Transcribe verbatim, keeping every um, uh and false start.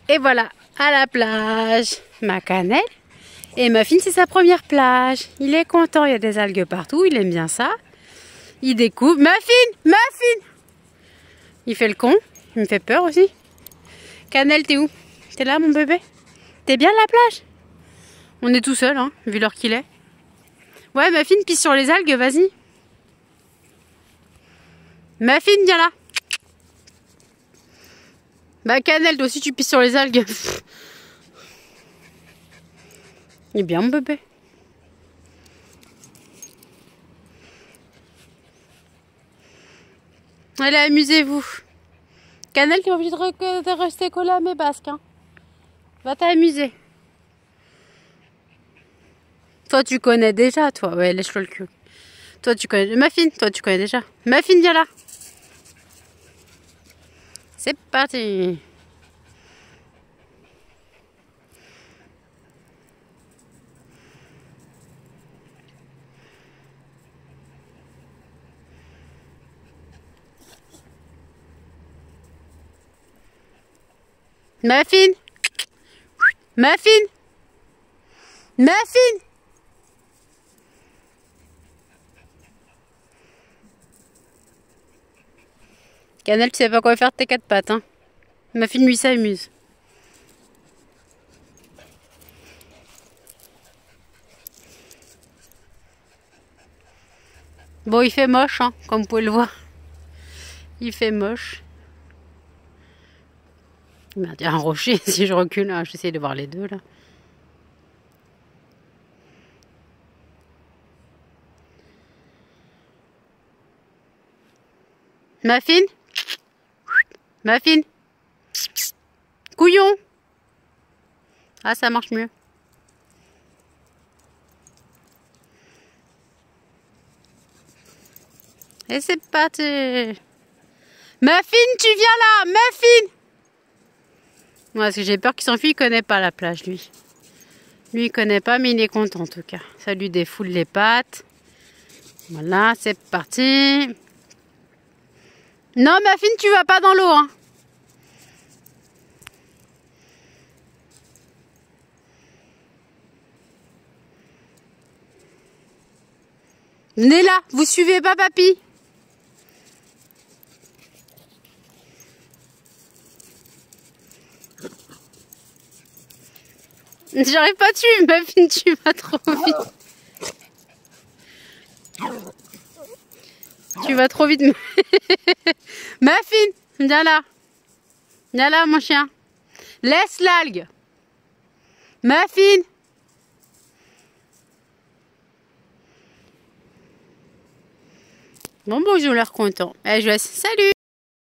Et voilà, à la plage, ma cannelle. Et Muffin, c'est sa première plage. Il est content, il y a des algues partout, il aime bien ça. Il découvre. Muffin, Muffin. Il fait le con, il me fait peur aussi. Cannelle, t'es où? T'es là, mon bébé? T'es bien à la plage? On est tout seul, hein, vu l'heure qu'il est. Ouais, Muffin, pisse sur les algues, vas-y. Muffin, viens là. Bah, Cannelle, toi aussi, tu pisses sur les algues. Il est bien, mon bébé. Allez, amusez-vous. Cannelle, tu es obligé de, re de rester collé à mes basques. Hein. Va t'amuser. Toi, tu connais déjà, toi. Ouais, lèche-le le cul. Toi, tu connais. Muffin, toi, tu connais déjà. Muffin, viens là. C'est parti. Muffin. Muffin. Muffin. Cannelle, tu sais pas quoi faire de tes quatre pattes. Hein. Muffin, lui, s'amuse. Bon, il fait moche, hein, comme vous pouvez le voir. Il fait moche. Merde, il y a un rocher. Si je recule, hein, j'essaie de voir les deux, là. Muffin. Muffin. Couillon. Ah, ça marche mieux. Et c'est parti. Muffin, tu viens là. Muffin. Ouais, parce que j'ai peur qu'il s'enfuit. Il connaît pas la plage, lui. Lui, il connaît pas, mais il est content en tout cas. Ça lui défoule les pattes. Voilà, c'est parti. Non, Muffin, tu vas pas dans l'eau, hein. Venez là, vous suivez pas papy? J'arrive pas à tuer, Muffin, tu vas trop vite. Tu vas trop vite. Muffin, viens là. Viens là, mon chien. Laisse l'algue. Muffin. Bon, bon, ils ont l'air contents. Allez, je laisse. Salut.